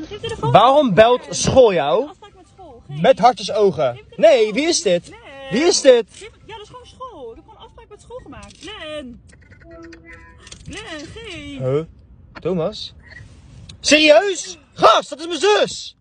Geef de telefoon. Waarom belt school jou? Afspraak met school. Geef. Met hartjesogen. Nee, wie is dit? Len. Wie is dit? Ja, dat is gewoon school. Ik heb gewoon een afspraak met school gemaakt. Len. Len, geef. Huh? Thomas? Serieus? Gast, dat is mijn zus!